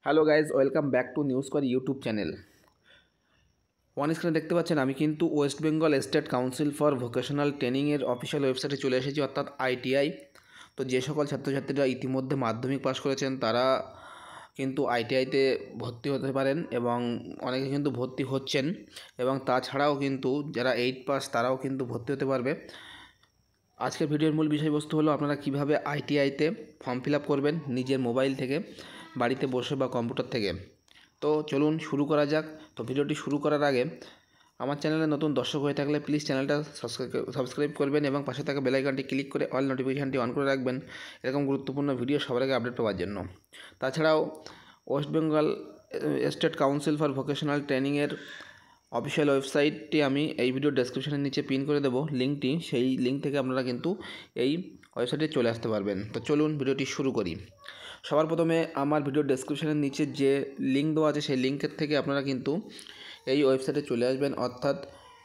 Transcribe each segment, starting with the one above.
Hello guys, welcome back to News Square YouTube channel. ওয়ান স্ক্রিনে দেখতে পাচ্ছেন আমি কিন্তু West Bengal State Council for Vocational ট্রেনিংয়ের অফিসিয়াল ওয়েবসাইটে চলে এসেছি, অর্থাৎ আইটিআই। তো যে সকল ছাত্রছাত্রীরা ইতিমধ্যে মাধ্যমিক পাস করেছেন তারা কিন্তু আইটিআইতে ভর্তি হতে পারেন এবং অনেকে কিন্তু ভর্তি হচ্ছেন, এবং তাছাড়াও কিন্তু যারা 8 পাস তারাও কিন্তু ভর্তি হতে পারবে। আজকের ভিডিওর মূল বিষয়বস্তু হলো আপনারা কিভাবে আইটিআইতে ফর্ম ফিল আপ করবেন নিজের মোবাইল থেকে, বাড়িতে বসে বা কম্পিউটার থেকে। তো চলুন শুরু করা যাক। তো ভিডিওটি শুরু করার আগে আমার চ্যানেলে নতুন দর্শক হয়ে থাকলে প্লিজ চ্যানেলটা সাবস্ক্রাইব করবেন এবং পাশে থাকা বেল আইকনটি ক্লিক করে অল নোটিফিকেশানটি অন করে রাখবেন এরকম গুরুত্বপূর্ণ ভিডিও সবার আগে আপডেট পাওয়ার জন্য। তাছাড়াও West Bengal State Council for Vocational ট্রেনিংয়ের অফিসিয়াল ওয়েবসাইটটি আমি এই ভিডিও ডেসক্রিপশনের নিচে পিন করে দেবো লিঙ্কটি, সেই লিঙ্ক থেকে আপনারা কিন্তু এই ওয়েবসাইটে চলে আসতে পারবেন। তো চলুন ভিডিওটি শুরু করি। সবার প্রথমে আমার ভিডিও ডেসক্রিপশনের নিচে যে লিঙ্ক দেওয়া আছে সেই লিঙ্কের থেকে আপনারা কিন্তু এই ওয়েবসাইটে চলে আসবেন, অর্থাৎ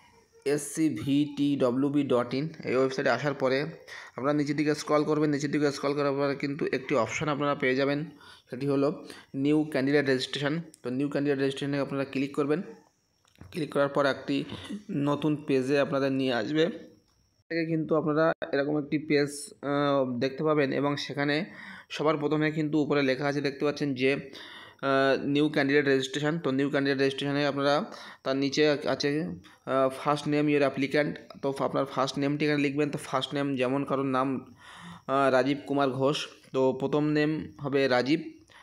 scvtwb.in। এই ওয়েবসাইটে আসার পরে আপনারা নিচের দিকে স্ক্রল করবেন। নিচের দিকে স্ক্রল করার পরে কিন্তু একটি অপশান আপনারা পেয়ে যাবেন, সেটি হলো নিউ ক্যান্ডিডেট রেজিস্ট্রেশন। তো নিউ ক্যান্ডিডেট রেজিস্ট্রেশনে আপনারা ক্লিক করবেন। ক্লিক করার পর একটি নতুন পেজে আপনাদের নিয়ে আসবে। থেকে কিন্তু আপনারা এরকম একটি পেজ দেখতে পাবেন, এবং সেখানে সবার প্রথমে কিন্তু উপরে লেখা আছে, দেখতে পাচ্ছেন যে নিউ ক্যান্ডিডেট রেজিস্ট্রেশন। তো নিউ ক্যান্ডিডেট রেজিস্ট্রেশনে আপনারা তার নিচে আছে ফার্স্ট নেম ইউর অ্যাপ্লিক্যান্ট। তো আপনার ফার্স্ট নেমটি এখানে লিখবেন। তো ফার্স্ট নেম যেমন কারোর নাম রাজীব কুমার ঘোষ, তো প্রথম নেম হবে রাজীব,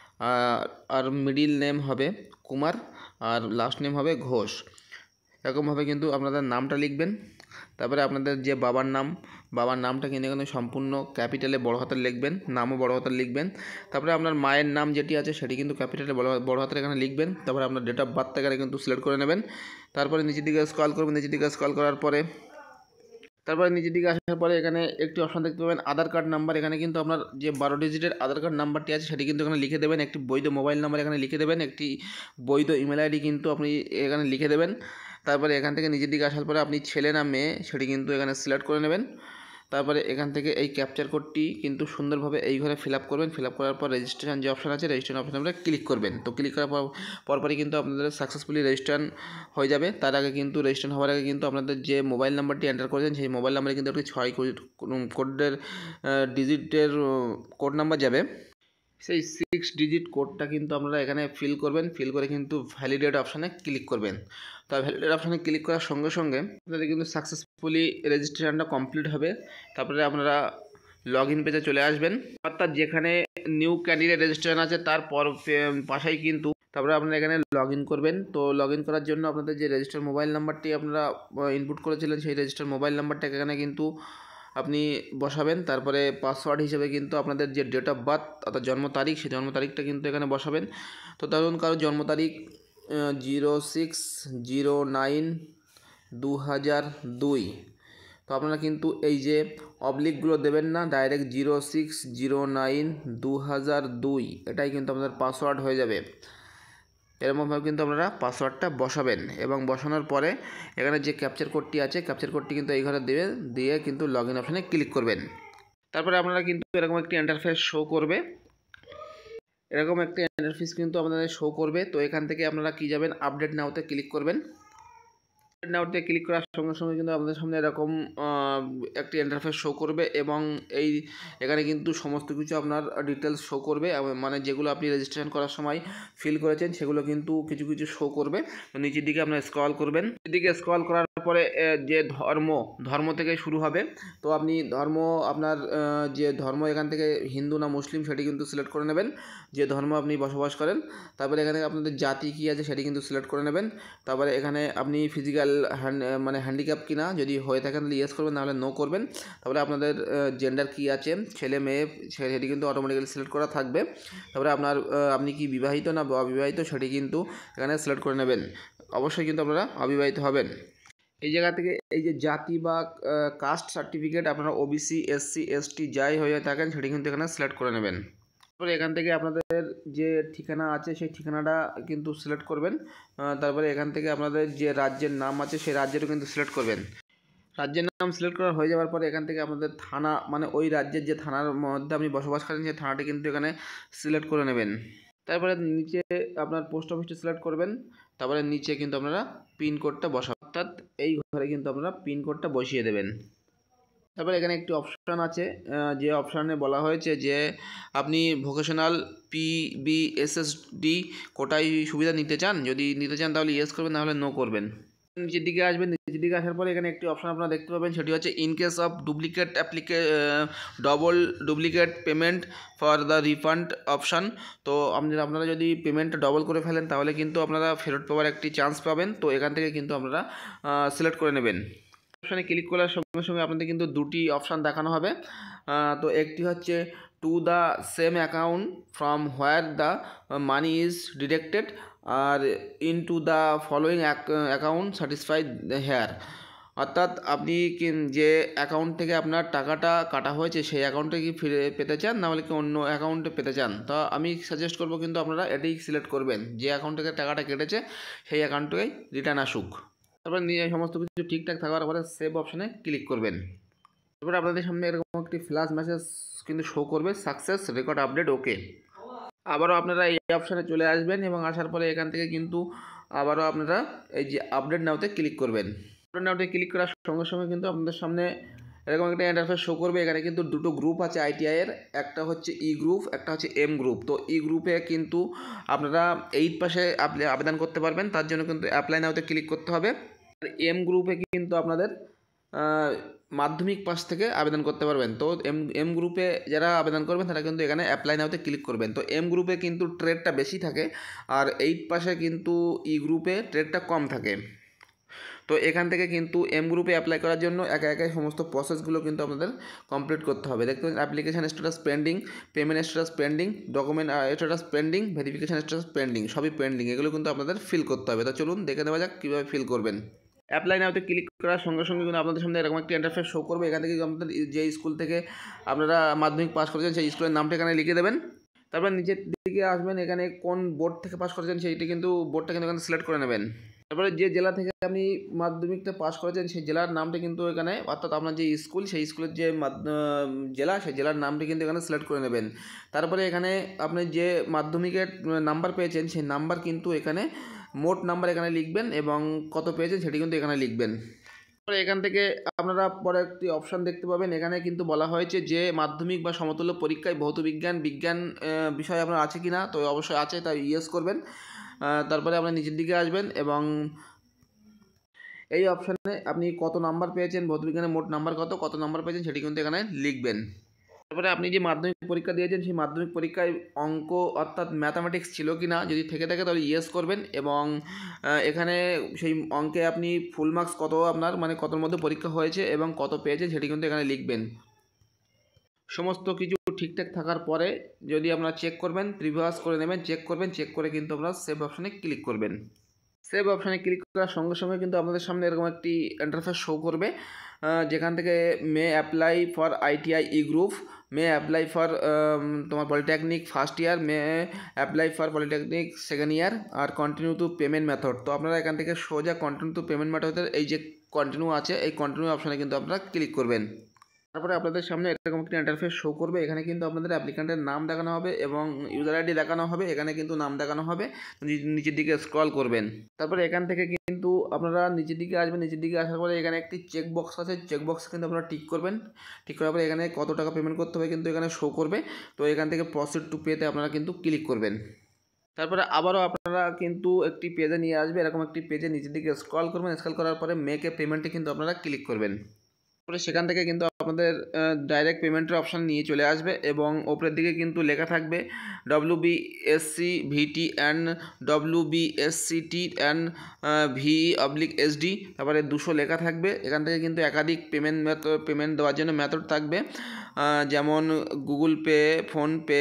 আর মিডিল নেম হবে কুমার, আর লাস্ট নেম হবে ঘোষ। এরকমভাবে কিন্তু আপনাদের নামটা লিখবেন। তারপরে আপনাদের যে বাবার নামটা কিন্তু এখানে সম্পূর্ণ ক্যাপিটালে বড় হাতের লিখবেন, নামও বড় হাতের লিখবেন। তারপরে আপনার মায়ের নাম যেটি আছে সেটি কিন্তু ক্যাপিটালে বড় হাতের এখানে লিখবেন। তারপরে আপনার ডেট অফ বার্থ এখানে কিন্তু সিলেক্ট করে নেবেন। তারপরে নিচের দিকে স্ক্রল করবেন। নিচের দিকে স্ক্রল করার পরে তারপরে নিচের দিকে আসার পরে এখানে একটি অপশন দেখতে পাবেন আধার কার্ড নাম্বার। এখানে কিন্তু আপনার যে 12 ডিজিটের আধার কার্ড নাম্বারটি আছে সেটি কিন্তু এখানে লিখে দেবেন। একটি বৈধ মোবাইল নাম্বার এখানে লিখে দেবেন, একটি বৈধ ইমেল আইডি কিন্তু আপনি এখানে লিখে দেবেন। তারপরে এখান থেকে নিচের দিকে আসার পরে আপনি ছেলে না মেয়ে সেটি কিন্তু এখানে সিলেক্ট করে নেবেন। তারপরে এখান থেকে এই ক্যাপচার কোডটি কিন্তু সুন্দরভাবে এই ঘরে ফিল আপ করবেন। ফিল আপ করার পর রেজিস্ট্রেশন যে অপশান আছে রেজিস্ট্রেশন অপশানে আপনারা ক্লিক করবেন। তো ক্লিক করার পরপরই কিন্তু আপনাদের সাকসেসফুলি রেজিস্ট্রেশন হয়ে যাবে। তার আগে কিন্তু রেজিস্ট্রেশন হওয়ার আগে কিন্তু আপনাদের যে মোবাইল নাম্বারটি এন্টার করেছেন সেই মোবাইল নাম্বারে কিন্তু একটি 6 কোডের ডিজিটের কোড নাম্বার যাবে। সেই 6 ডিজিট কোডটা কিন্তু আপনারা এখানে ফিল করবেন। ফিল করে কিন্তু ভ্যালিডেট অপশানে ক্লিক করবেন। তো ভ্যালিডেট অপশানে ক্লিক করার সঙ্গে সঙ্গে আপনাদের কিন্তু সাকসেসফুলি রেজিস্ট্রেশনটা কমপ্লিট হবে। তারপরে আপনারা লগ ইন পেজে চলে আসবেন, অর্থাৎ যেখানে নিউ ক্যান্ডিডেট রেজিস্ট্রেশন আছে তার পাশেই কিন্তু তারপরে আপনারা এখানে লগ ইন করবেন। তো লগ ইন করার জন্য আপনাদের যে রেজিস্টার মোবাইল নাম্বারটি আপনারা ইনপুট করেছিলেন সেই রেজিস্টার মোবাইল নাম্বারটাকে এখানে কিন্তু আপনি বসাবেন। তারপরে পাসওয়ার্ড হিসেবে কিন্তু আপনাদের যে ডেট অফ বার্থ অর্থাৎ জন্ম তারিখ, সেই জন্ম তারিখটা কিন্তু এখানে বসাবেন। তো ধরুন কারো জন্ম তারিখ 06/09/2002, তো আপনারা কিন্তু এই যে অবলিকগুলো দেবেন না, ডাইরেক্ট 06/09/2002 এটাই কিন্তু আপনাদের পাসওয়ার্ড হয়ে যাবে। এরকমভাবে কিন্তু আপনারা পাসওয়ার্ডটা বসাবেন, এবং বসানোর পরে এখানে যে ক্যাপচার কোডটি আছে ক্যাপচার কোডটি কিন্তু এই ঘরে দিয়ে কিন্তু লগ ইন অপশানে ক্লিক করবেন। তারপরে আপনারা কিন্তু এরকম একটি ইন্টারফেস শো করবে। এরকম একটি ইন্টারফেস কিন্তু আপনাদের শো করবে। তো এখান থেকে আপনারা কি যাবেন, আপডেট নাওতে ক্লিক করবেন। নাওতে ক্লিক করার সঙ্গে সঙ্গে কিন্তু আপনাদের সামনে এরকম একটি ইন্টারফেস শো করবে, এবং এখানে কিন্তু সমস্ত কিছু আপনার ডিটেলস শো করবে, মানে যেগুলো আপনি রেজিস্ট্রেশন করার সময় ফিল করেছেন সেগুলো কিন্তু কিছু কিছু শো করবে। তো নিচের দিকে আপনার স্ক্রল করবেন। এদিকে স্ক্রল করার পরে যে ধর্ম থেকে শুরু হবে। তো আপনি আপনার যে ধর্ম এখান থেকে হিন্দু না মুসলিম সেটি কিন্তু সিলেক্ট করে নেবেন, যে ধর্ম আপনি বসবাস করেন। তারপরে এখানে আপনাদের জাতি কী আছে সেটি কিন্তু সিলেক্ট করে নেবেন। তারপরে এখানে আপনি ফিজিক্যাল হ্যান্ডিক্যাপ কিনা, যদি হয়ে থাকেন তাহলে ইয়েস করবেন, নাহলে নো করবেন। তারপরে আপনাদের জেন্ডার কী আছে, ছেলে মেয়ে সেটি কিন্তু অটোমেটিক্যালি সিলেক্ট করা থাকবে। তারপরে আপনি কি বিবাহিত না অবিবাহিত সেটি কিন্তু এখানে সিলেক্ট করে নেবেন। অবশ্যই কিন্তু আপনারা অবিবাহিত হবেন। এই জায়গা থেকে এই যে জাতি বা কাস্ট সার্টিফিকেট আপনারা ওবিসি এসসি এসটি যাই হয়ে থাকেন সেটি কিন্তু এখানে সিলেক্ট করে নেবেন। তারপরে এখান থেকে আপনাদের যে ঠিকানা আছে সেই ঠিকানাটা কিন্তু সিলেক্ট করবেন। তারপরে এখান থেকে আপনাদের যে রাজ্যের নাম আছে সেই রাজ্যেরও কিন্তু সিলেক্ট করবেন। রাজ্যের নাম সিলেক্ট করা হয়ে যাওয়ার পরে এখান থেকে আপনাদের থানা, মানে ওই রাজ্যের যে থানার মধ্যে আপনি বসবাস করেন সেই থানাটি কিন্তু এখানে সিলেক্ট করে নেবেন। তারপরে নিচে আপনার পোস্ট অফিসটা সিলেক্ট করবেন, তারপরে নিচে কিন্তু আপনারা পিনকোডটা বসাবেন, অর্থাৎ এই ঘরে কিন্তু আপনারা পিনকোডটা বসিয়ে দেবেন। তারপরে এখানে একটি অপশান আছে, যে অপশানে বলা হয়েছে যে আপনি ভোকেশনাল PBSSD কোটায় সুবিধা নিতে চান, যদি নিতে চান তাহলে ইয়েস করবেন, নাহলে নো করবেন। নিচের দিকে আসবেন, নিচের দিকে আসার পরে এখানে একটি অপশান আপনারা দেখতে পাবেন, সেটি হচ্ছে in case of double duplicate payment for the refund option. তো আপনারা যদি পেমেন্টটা ডবল করে ফেলেন তাহলে কিন্তু আপনারা ফেরত পাওয়ার একটি চান্স পাবেন, তো এখান থেকে কিন্তু আপনারা সিলেক্ট করে নেবেন। অপশানে ক্লিক করার সঙ্গে সঙ্গে আপনাদের কিন্তু দুটি অপশান দেখানো হবে। তো একটি হচ্ছে to the same account from where the money is deducted, আর in to the following account satisfied here, অর্থাৎ আপনি যে অ্যাকাউন্ট থেকে আপনার টাকাটা কাটা হয়েছে সেই অ্যাকাউন্টে কি ফিরে পেতে চান, না হলে কি অন্য অ্যাকাউন্টে পেতে চান। তো আমি সাজেস্ট করবো কিন্তু আপনারা এটাই সিলেক্ট করবেন, যে অ্যাকাউন্ট থেকে টাকাটা কেটেছে সেই অ্যাকাউন্টটাই রিটার্ন আসুক। তারপরে নিয়ে সমস্ত কিছু ঠিকঠাক থাকার পরে সেভ অপশানে ক্লিক করবেন। তারপরে আপনাদের সামনে এরকম একটি ফ্ল্যাশ মেসেজ কিন্তু শো করবে, সাকসেস রেকর্ড আপডেট ওকে। আবারও আপনারা এই অপশানে চলে আসবেন এবং আসার পরে এখান থেকে কিন্তু আবারও আপনারা এই যে আপডেট নাওতে ক্লিক করবেন। আপডেট নাওতে ক্লিক করার সঙ্গে সঙ্গে কিন্তু আপনাদের সামনে এরকম একটা ইন্টারফেস শো করবে। এখানে কিন্তু দুটো গ্রুপ আছে ITI এর, একটা হচ্ছে ই গ্রুপ, একটা হচ্ছে এম গ্রুপ। তো ই গ্রুপে কিন্তু আপনারা 8 পাশে আবেদন করতে পারবেন, তার জন্য কিন্তু অ্যাপ্লাই নাওতে ক্লিক করতে হবে। আর এম গ্রুপে কিন্তু আপনাদের মাধ্যমিক পাস থেকে আবেদন করতে পারবেন। তো এম গ্রুপে যারা আবেদন করবেন তারা কিন্তু এখানে অ্যাপ্লাই নাওতে ক্লিক করবেন। তো এম গ্রুপে কিন্তু ট্রেডটা বেশি থাকে, আর 8 পাশে কিন্তু ই গ্রুপে ট্রেডটা কম থাকে। তো এখান থেকে কিন্তু এম গ্রুপে অ্যাপ্লাই করার জন্য একে একে সমস্ত প্রসেসগুলো কিন্তু আপনাদের কমপ্লিট করতে হবে। দেখতে পাচ্ছেন application status pending, payment status pending, document status pending, verification status pending, সবই পেন্ডিং। এগুলো কিন্তু আপনাদের ফিল করতে হবে। তো চলুন দেখে নেওয়া যাক কীভাবে ফিল করবেন। অ্যাপ্লাই নাওতে ক্লিক করার সঙ্গে সঙ্গে কিন্তু আপনাদের সামনে এরকম একটি ইন্টারফেস শো করবে। এখান থেকে আপনাদের যে স্কুল থেকে আপনারা মাধ্যমিক পাস করেছেন সেই স্কুলের নামটা এখানে লিখে দেবেন। তারপর নিচের দিকে আসবেন, এখানে কোন বোর্ড থেকে পাস করেছেন সেইটি কিন্তু বোর্ডটা কিন্তু এখানে সিলেক্ট করে নেবেন। তারপরে যে জেলা থেকে আপনি মাধ্যমিকটা পাস করেছেন সেই জেলার নামটা কিন্তু এখানে, অর্থাৎ আপনার যে স্কুল সেই স্কুলের যে জেলা সেই জেলার নামটি কিন্তু এখানে সিলেক্ট করে নেবেন। তারপরে এখানে আপনি যে মাধ্যমিকের নাম্বার পেয়েছেন সেই নাম্বার কিন্তু এখানে মোট নাম্বার এখানে লিখবেন এবং কত পেয়েছেন সেটি কিন্তু এখানে লিখবেন। তারপরে এখান থেকে আপনারা পরে একটি অপশান দেখতে পাবেন, এখানে কিন্তু বলা হয়েছে যে মাধ্যমিক বা সমতুল্য পরীক্ষায় ভৌত বিজ্ঞান বিষয় আপনার আছে কি না। তো অবশ্যই আছে, তাই ইয়েস করবেন। তারপরে আপনার নিচের দিকে আসবেন এবং এই অপশানে আপনি কত নাম্বার পেয়েছেন, ভৌতবিজ্ঞানের মোট নাম্বার কত নাম্বার পেয়েছেন সেটি কিন্তু এখানে লিখবেন। তারপরে আপনি যে মাধ্যমিক পরীক্ষা দিয়েছেন সেই মাধ্যমিক পরীক্ষায় অঙ্ক অর্থাৎ ম্যাথামেটিক্স ছিল কি না, যদি থেকে থাকে তাহলে ইয়েস করবেন এবং এখানে সেই অঙ্কে আপনি ফুল মার্কস কত আপনার মানে কতর মধ্যে পরীক্ষা হয়েছে এবং কত পেয়েছেন সেটি কিন্তু এখানে লিখবেন। সমস্ত কিছু ঠিকঠাক থাকার পরে যদি আপনারা চেক করবেন, প্রিভিয়াস করে নেবেন, চেক করে কিন্তু আপনারা সেভ অপশানে ক্লিক করবেন। সেভ অপশানে ক্লিক করার সঙ্গে সঙ্গে কিন্তু আপনাদের সামনে এরকম একটি ইন্টারফেস শো করবে, যেখান থেকে may apply for ITI E group, may apply for তোমার polytechnic first year, may apply for polytechnic second year, আর কন্টিনিউ টু পেমেন্ট মেথড। তো আপনারা এখান থেকে সোজা কন্টিনিউ টু পেমেন্ট মেথডের এই যে কন্টিনিউ আছে এই কন্টিনিউ অপশানে কিন্তু আপনারা ক্লিক করবেন। তারপরে আপনাদের সামনে এরকম একটা ইন্টারফেস শো করবে, এখানে কিন্তু আপনাদের অ্যাপ্লিক্যান্টের নাম দেখানো হবে এবং ইউজার ID দেখানো হবে, এখানে কিন্তু নাম দেখানো হবে। নিচের দিকে স্ক্রল করবেন, তারপরে এখান থেকে কিন্তু আপনারা নিচের দিকে আসবেন। নিচের দিকে আসার পরে এখানে একটি চেক বক্স আছে, চেক বক্স কিন্তু আপনারা টিক করবেন। টিক করার পরে এখানে কত টাকা পেমেন্ট করতে হবে কিন্তু এখানে শো করবে। তো এখান থেকে প্রসিড টু পেতে আপনারা কিন্তু ক্লিক করবেন। তারপরে আবারও আপনারা কিন্তু একটি পেজে নিয়ে আসবে, এরকম একটি পেজে নিচের দিকে স্ক্রল করবেন। স্ক্রল করার পরে মেক এ পেমেন্টে কিন্তু আপনারা ক্লিক করবেন। তারপরে সেখান থেকে কিন্তু আপনাদের ডাইরেক্ট পেমেন্টের অপশান নিয়ে চলে আসবে এবং ওপরের দিকে কিন্তু লেখা থাকবে WBSCVT and WBSCT and V/SD, তারপরে 200 লেখা থাকবে। এখান থেকে কিন্তু একাধিক পেমেন্ট দেওয়ার জন্য মেথড থাকবে, যেমন Google Pay, PhonePe,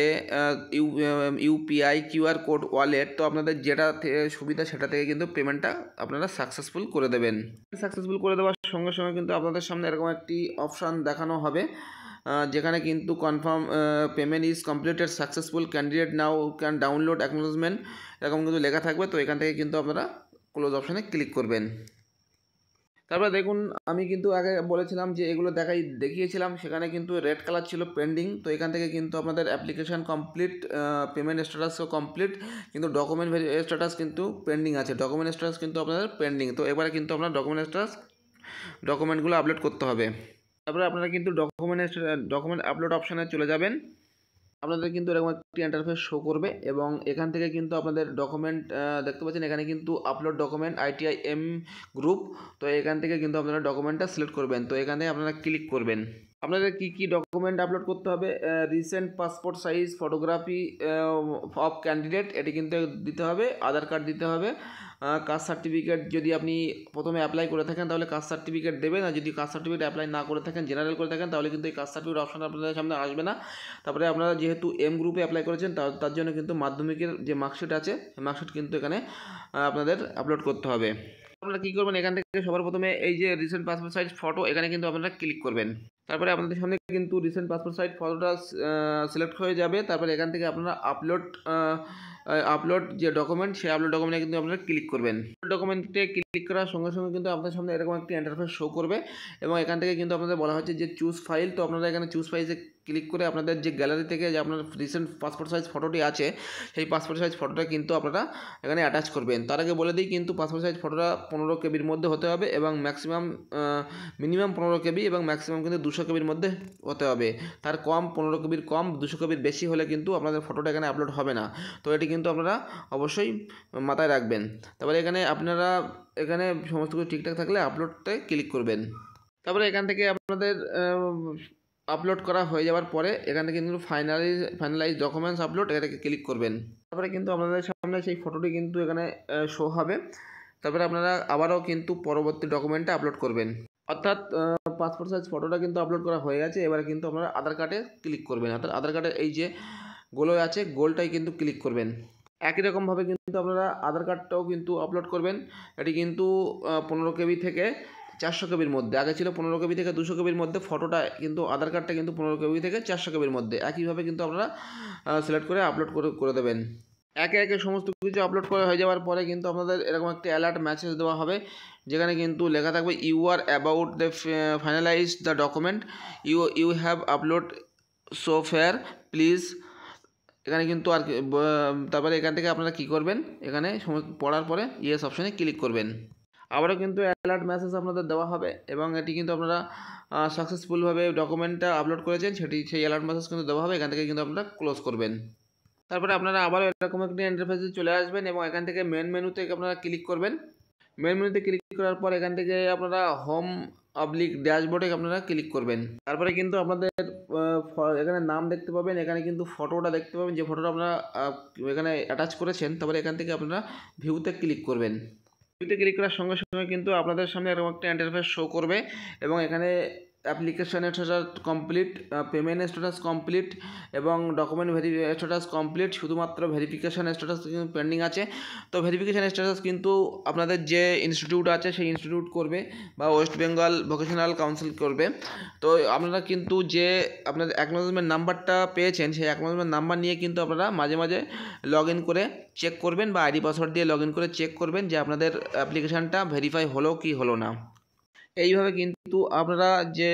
UPI, QR code, wallet. তো আপনাদের যেটা সুবিধা সেটা থেকে কিন্তু পেমেন্টটা আপনারা সাকসেসফুল করে দেবেন। সাকসেসফুল করে দেওয়ার সঙ্গে সঙ্গে কিন্তু আপনাদের সামনে এরকম একটি অপশান দেখানো হবে, যেখানে কিন্তু confirm payment is completed successful, candidate now can download acknowledgement, এরকম কিন্তু লেখা থাকবে। তো এখান থেকে কিন্তু আপনারা ক্লোজ অপশানে ক্লিক করবেন। তারপরে দেখুন আমি কিন্তু আগে বলেছিলাম যে এগুলো দেখিয়েছিলাম, সেখানে কিন্তু রেড কালার ছিল পেন্ডিং। তো এখান থেকে কিন্তু আপনাদের অ্যাপ্লিকেশান কমপ্লিট, পেমেন্ট স্ট্যাটাসও কমপ্লিট, কিন্তু ডকুমেন্ট স্ট্যাটাস কিন্তু পেন্ডিং আছে, ডকুমেন্ট স্ট্যাটাস কিন্তু আপনাদের পেন্ডিং। তো এবারে কিন্তু আপনার ডকুমেন্টগুলো আপলোড করতে হবে। তারপরে আপনারা কিন্তু ডকুমেন্ট আপলোড অপশানে চলে যাবেন। আপনাদের কিন্তু এরকম একটি ইন্টারফেস শো করবে এবং এখান থেকে কিন্তু আপনাদের ডকুমেন্ট দেখতে পাচ্ছেন, এখানে কিন্তু আপলোড ডকুমেন্ট ITIM গ্রুপ। তো এখান থেকে কিন্তু আপনারা ডকুমেন্টটা সিলেক্ট করবেন। তো এখান থেকে আপনারা ক্লিক করবেন। আপনাদের কী ডকুমেন্ট আপলোড করতে হবে, recent passport size photography of candidate, এটি কিন্তু দিতে হবে, আধার কার্ড দিতে হবে, কাস্ট সার্টিফিকেট যদি আপনি প্রথমে অ্যাপ্লাই করে থাকেন তাহলে কাস্ট সার্টিফিকেট দেবেন, আর যদি কাস্ট সার্টিফিকেট অ্যাপ্লাই না করে থাকেন, জেনারেল করে থাকেন, তাহলে কিন্তু এই কাস্ট সার্টিফিকেট অপশন আপনাদের সামনে আসবে না। তারপরে আপনারা যেহেতু M গ্রুপে অ্যাপ্লাই করেছেন তার জন্য কিন্তু মাধ্যমিকের যে মার্কশিট আছে সেই মার্কশিট কিন্তু এখানে আপনাদের আপলোড করতে হবে। আপনারা কী করবেন, এখান থেকে সবার প্রথমে এই যে রিসেন্ট পাসপোর্ট সাইজ ফটো, এখানে কিন্তু আপনারা ক্লিক করবেন। তারপরে আপনাদের সামনে কিন্তু রিসেন্ট পাসপোর্ট সাইজ ফটোটা সিলেক্ট হয়ে যাবে। তারপরে এখান থেকে আপনারা আপলোড যে ডকুমেন্ট, সেই আপলোড ডকুমেন্টে কিন্তু আপনারা ক্লিক করবেন। ডকুমেন্টে ক্লিক করার সঙ্গে সঙ্গে কিন্তু আপনাদের সামনে এরকম একটি ইন্টারফেস শো করবে এবং এখান থেকে কিন্তু আপনাদের বলা হচ্ছে যে চুজ ফাইল। তো আপনারা এখানে চুজ ফাইলে ক্লিক করে আপনাদের যে গ্যালারি থেকে যে আপনার রিসেন্ট পাসপোর্ট সাইজ ফটোটি আছে, সেই পাসপোর্ট সাইজ ফটোটা কিন্তু আপনারা এখানে অ্যাটাচ করবেন। তার আগে বলে দিই, কিন্তু পাসপোর্ট সাইজ ফটোটা 15 কেবির মধ্যে হতে হবে এবং মিনিমাম 15 কেবি এবং ম্যাক্সিমাম কিন্তু 200 কেবির মধ্যে হতে হবে। তার কম, 15 কেবির কম, 200 কেবির বেশি হলে কিন্তু আপনাদের ফটোটা এখানে আপলোড হবে না। তো এটি কিন্তু আপনারা অবশ্যই মাথায় রাখবেন। তারপরে আপনারা এখানে সমস্ত কিছু ঠিকঠাক থাকলে আপলোডে ক্লিক করবেন। তারপরে এখান থেকে আপনাদের আপলোড করা হয়ে যাওয়ার পরে এখান থেকে কিন্তু ফাইনালাইজ ডকুমেন্টস আপলোড, এটাকে ক্লিক করবেন। তারপরে কিন্তু আপনাদের সামনে সেই ফটোটি কিন্তু এখানে শো হবে। তারপরে আপনারা আবারও কিন্তু পরবর্তী ডকুমেন্টটা আপলোড করবেন। অর্থাৎ পাসপোর্ট সাইজ ফটোটা কিন্তু আপলোড করা হয়ে গেছে। এবারে কিন্তু আপনারা আধার কার্ডে ক্লিক করবেন। অর্থাৎ আধার কার্ডের এই যে গোল আছে, গোলটাই কিন্তু ক্লিক করবেন। একই রকমভাবে কিন্তু আপনারা আধার কার্ডটাও কিন্তু আপলোড করবেন। এটি কিন্তু 15 কেবি থেকে 400 কেবির মধ্যে, আগে ছিল 15 কেবি থেকে 200 কেবির মধ্যে, ফটোটা কিন্তু আধার কার্ডটা কিন্তু 15 কেবি থেকে 400 কেবির মধ্যে। একইভাবে কিন্তু আপনারা সিলেক্ট করে আপলোড করে দেবেন। একে একে সমস্ত কিছু আপলোড করা হয়ে যাওয়ার পরে কিন্তু আপনাদের এরকম একটি অ্যালার্ট মেসেজ দেওয়া হবে, যেখানে কিন্তু লেখা থাকবে you are about the finalise the document you have upload so far please. এখানে কিন্তু তারপরে এখান থেকে আপনারা কী করবেন, এখানে পড়ার পরে ইয়েস অপশানে ক্লিক করবেন। আবারও কিন্তু অ্যালার্ট মেসেজ আপনাদের দেওয়া হবে এবং এটি কিন্তু আপনারা সাকসেসফুলভাবে ডকুমেন্টটা আপলোড করেছেন সেই অ্যালার্ট মেসেজ কিন্তু দেওয়া হবে। এখান থেকে কিন্তু আপনারা ক্লোজ করবেন। তারপরে আপনারা আবারও এরকম একটি ইন্টারফেসে চলে আসবেন এবং এখান থেকে মেন মেনুতে আপনারা ক্লিক করবেন। মেন মেনুতে ক্লিক করার পর এখান থেকে আপনারা হোম ড্যাশবোর্ডে আপনারা ক্লিক করবেন। তারপরে কিন্তু আপনাদের এখানে নাম দেখতে পাবেন, এখানে কিন্তু ফটোটা দেখতে পাবেন, যে ফটোটা আপনারা এখানে অ্যাটাচ করেছেন। তারপরে এখান থেকে আপনারা ভিউতে ক্লিক করবেন। ভিউতে ক্লিক করার সঙ্গে সঙ্গে কিন্তু আপনাদের সামনে এরকম একটা ইন্টারফেস শো করবে এবং এখানে application status complete, payment status complete এবং ডকুমেন্ট স্ট্যাটাস কমপ্লিট, শুধুমাত্র ভেরিফিকেশান স্ট্যাটাস কিন্তু পেন্ডিং আছে। তো ভেরিফিকেশান স্ট্যাটাস কিন্তু আপনাদের যে ইনস্টিটিউট আছে সেই ইনস্টিটিউট করবে বা ওয়েস্ট বেঙ্গল ভোকেশনাল কাউন্সিল করবে। তো আপনারা কিন্তু যে আপনাদের অ্যাকনোলেজমেন্ট নাম্বারটা পেয়েছেন, সেই অ্যাকনোলেজমেন্ট নাম্বার নিয়ে কিন্তু আপনারা মাঝে মাঝে লগ ইন করে চেক করবেন বা আইডি পাসওয়ার্ড দিয়ে লগ ইন করে চেক করবেন যে আপনাদের অ্যাপ্লিকেশানটা ভেরিফাই হলো কি হলো না। এইভাবে কিন্তু আপনারা যে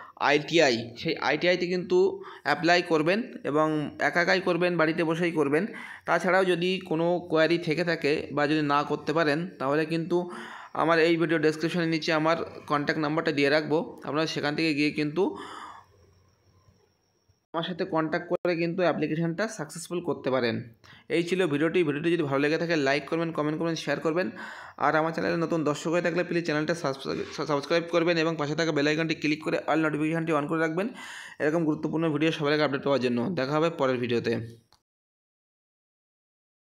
ITI, সেই ITIতে কিন্তু অ্যাপ্লাই করবেন এবং একাই করবেন, বাড়িতে বসেই করবেন। তাছাড়াও যদি কোনো কোয়ারি থেকে থাকে বা যদি না করতে পারেন, তাহলে কিন্তু আমার এই ভিডিও ডেসক্রিপশনের নিচে আমার কন্ট্যাক্ট নাম্বারটা দিয়ে রাখবো। আপনারা সেখান থেকে গিয়ে কিন্তু আমার সাথে কন্ট্যাক্ট করে কিন্তু অ্যাপ্লিকেশানটা সাকসেসফুল করতে পারেন। এই ছিল ভিডিওটি যদি ভালো লেগে থাকে লাইক করবেন, কমেন্ট করবেন, শেয়ার করবেন। আর আমার চ্যানেলে নতুন দর্শক হয়ে থাকলে প্লিজ চ্যানেলটা সাবস্ক্রাইব করবেন এবং পাশে থাকা বেল আইকনটি ক্লিক করে অল নোটিফিকেশানটি অন করে রাখবেন এরকম গুরুত্বপূর্ণ ভিডিও সবার আগে আপডেট পাওয়ার জন্য। দেখা হবে পরের ভিডিওতে।